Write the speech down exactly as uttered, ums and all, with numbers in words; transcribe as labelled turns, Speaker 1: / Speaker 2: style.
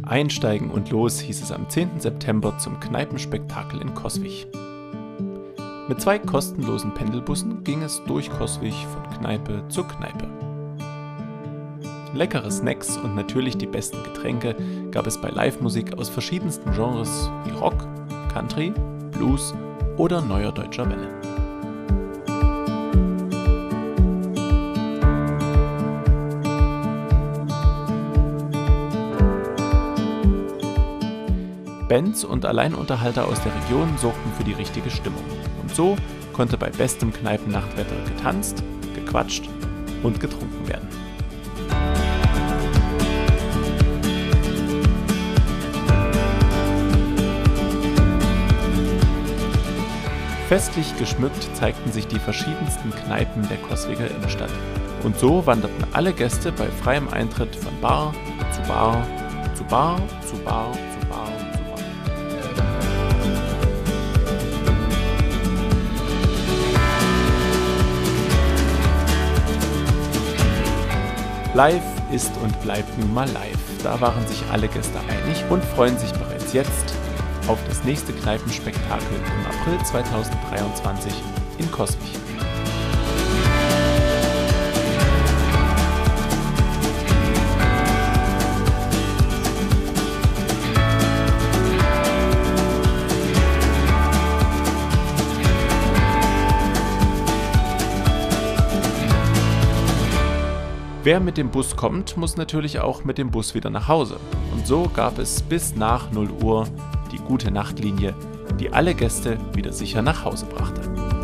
Speaker 1: Einsteigen und los hieß es am zehnten September zum Kneipenspektakel in Coswig. Mit zwei kostenlosen Pendelbussen ging es durch Coswig von Kneipe zu Kneipe. Leckere Snacks und natürlich die besten Getränke gab es bei Live-Musik aus verschiedensten Genres wie Rock, Country, Blues oder neuer deutscher Welle. Bands und Alleinunterhalter aus der Region sorgten für die richtige Stimmung. Und so konnte bei bestem Kneipennachtwetter getanzt, gequatscht und getrunken werden. Festlich geschmückt zeigten sich die verschiedensten Kneipen der Coswiger Innenstadt. Und so wanderten alle Gäste bei freiem Eintritt von Bar zu Bar, zu Bar, zu Bar, zu Bar, zu Bar. Live ist und bleibt nun mal live. Da waren sich alle Gäste einig und freuen sich bereits jetzt auf das nächste Kneipenspektakel im April zweitausenddreiundzwanzig in Coswig. Wer mit dem Bus kommt, muss natürlich auch mit dem Bus wieder nach Hause. Und so gab es bis nach null Uhr die Gute-Nacht-Linie, die alle Gäste wieder sicher nach Hause brachte.